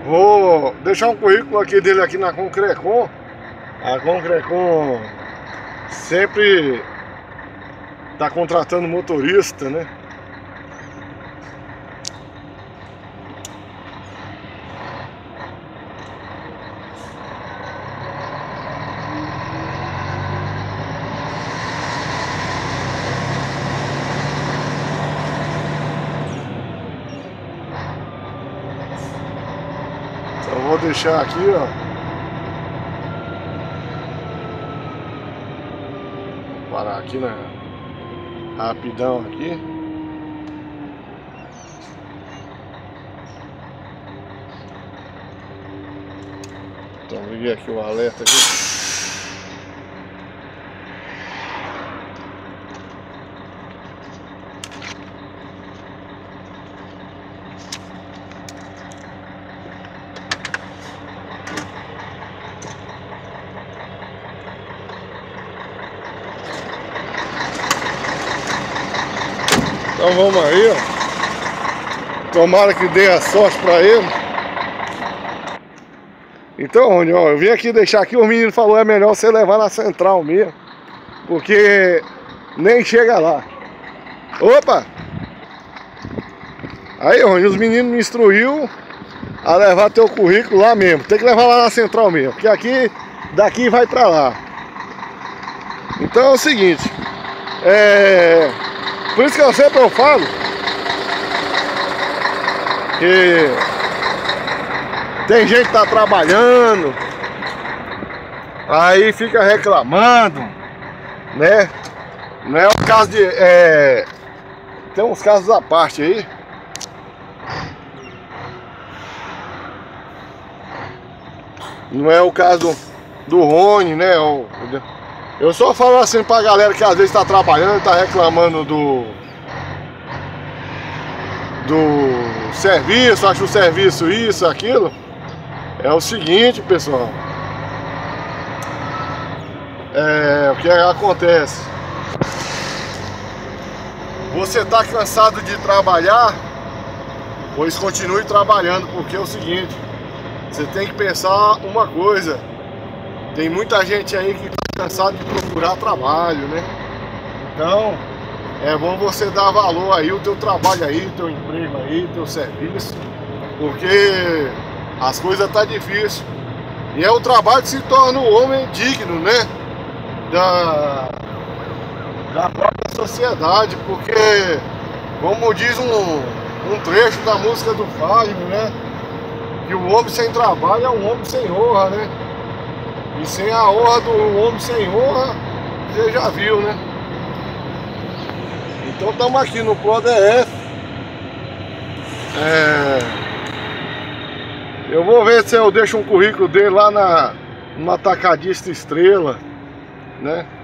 Vou deixar um currículo aqui dele aqui na Concrecon. A Concrecon sempre tá contratando motorista, né? Então vou deixar aqui, ó. Vou parar aqui rapidão aqui. Então liguei aqui o alerta aqui. Então vamos aí, ó. Tomara que dê a sorte pra ele. Então, Rony, ó, eu vim aqui deixar aqui, o menino falou é melhor você levar na central mesmo, porque nem chega lá. Opa! Aí, Rony, os meninos me instruiu a levar teu currículo lá mesmo. Tem que levar lá na central mesmo, porque aqui, daqui vai pra lá. Então é o seguinte, por isso que eu sempre falo que tem gente que tá trabalhando, aí fica reclamando, né? Não é o caso de... tem uns casos à parte aí. Não é o caso do Rony, né? Eu só falo assim pra galera que às vezes tá trabalhando, tá reclamando do serviço, acha o serviço isso, aquilo. É o seguinte, pessoal. O que acontece? Você tá cansado de trabalhar? Pois continue trabalhando, porque é o seguinte, você tem que pensar uma coisa. Tem muita gente aí que tá cansado de procurar trabalho, né? Então, é bom você dar valor aí, o teu trabalho aí, teu emprego aí, teu serviço, porque as coisas tá difíceis. E é o trabalho que se torna o homem digno, né? Da própria sociedade, porque, como diz um trecho da música do Fagner, né? Que o homem sem trabalho é um homem sem honra, né? E sem a honra do homem sem honra, você já viu, né? Então estamos aqui no ProDF. Eu vou ver se eu deixo um currículo dele lá no Atacadista Estrela, né?